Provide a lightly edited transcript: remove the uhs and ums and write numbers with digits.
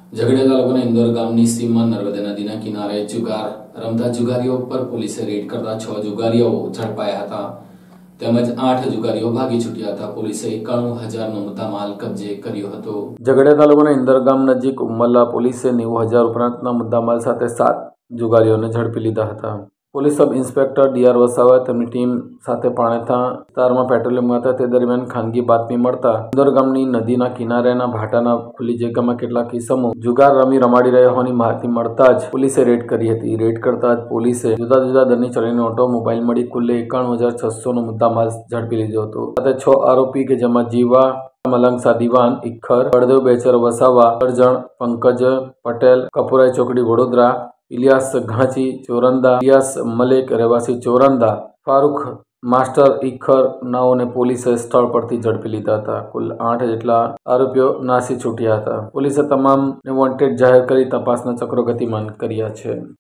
ઝઘડિયા તાલુકાના ઇન્દોર ગામની સીમમાં નર્મદા નદીના કિનારે જુગાર રમતા જુગારીઓ પર પોલીસે રેડ કરતા 6 જુગારીઓ ઝડપાયા હતા તેમજ 8 જુગારીઓ ભાગી છૂટ્યા હતા। પોલીસે 91,000નો મુદ્દામાલ કબજે કર્યો હતો। ઝઘડિયા તાલુકાના ઇન્દોર ગામ નજીક ઉમરલા પોલીસે 90,000 ઉપરાંતના મુદ્દામાલ સાથે 7 જુગારીઓને ઝડપી લીધા હતા। Police sub inspector DR Vasava તેમની ટીમ સાથે પાણેથા વિસ્તારમાં પેટ્રોલિંગમાં હતા તે દરમિયાન ખાનગી બાતમી મળતા ઇન્દોર ગામની નદીના કિનારેના ભાટાના ખુલ્લી જગ્યામાં કેટલાક ઇસમો જુગાર રમાડી રહ્યા હોવાની માહિતી મળતા જ પોલીસે રેડ કરી હતી। રેડ કરતા જ પોલીસે જુદા જુદા દરની ચલણી નોટો, મોબાઈલ મળી કુલ 91,600નો મુદ્દામાલ ઝડપી લીધો હતો। સાથે 6 આરોપી કે જેમાં જીવા મલંગ સાદીવાન ઇખર, બળદેવ બેચર વસાવા, અરજણ પંકજ પટેલ, કપુરાઈ ચોકડી વડોદરા, ઇલિયાસ ઘાંચી ચોરંદા, ઇલિયાસ મલેક રહેવાસી ચોરંદા, ફારૂક માસ્ટર ઇખર નાઓને પોલીસે સ્થળ પરથી ઝડપી લીધા હતા। કુલ 8 જેટલા આરોપીઓ નાસી છૂટ્યા હતા। પોલીસે તમામને વોન્ટેડ જાહેર કરી તપાસના ચક્રો ગતિમાન કર્યા છે।